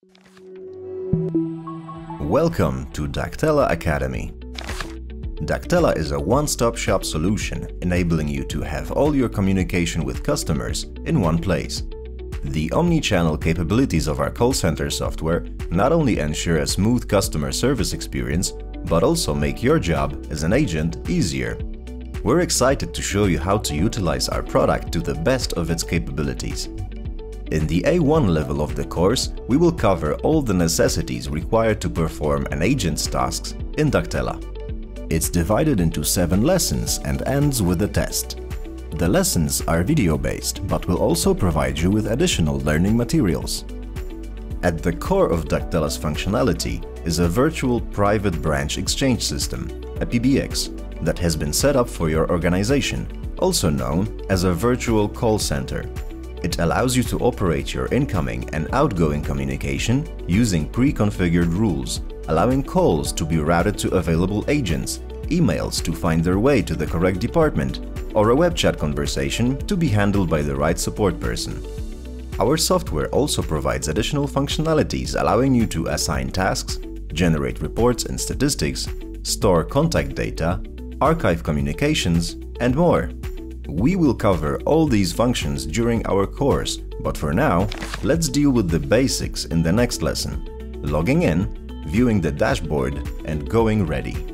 Welcome to Daktela Academy. Daktela is a one-stop shop solution enabling you to have all your communication with customers in one place. The omni-channel capabilities of our call center software not only ensure a smooth customer service experience, but also make your job as an agent easier. We're excited to show you how to utilize our product to the best of its capabilities. In the A1 level of the course, we will cover all the necessities required to perform an agent's tasks in Daktela. It's divided into 7 lessons and ends with a test. The lessons are video-based, but will also provide you with additional learning materials. At the core of Daktela's functionality is a virtual private branch exchange system, a PBX, that has been set up for your organization, also known as a virtual call center. It allows you to operate your incoming and outgoing communication using pre-configured rules, allowing calls to be routed to available agents, emails to find their way to the correct department, or a web chat conversation to be handled by the right support person. Our software also provides additional functionalities allowing you to assign tasks, generate reports and statistics, store contact data, archive communications, and more. We will cover all these functions during our course, but for now, let's deal with the basics in the next lesson: logging in, viewing the dashboard, and going ready.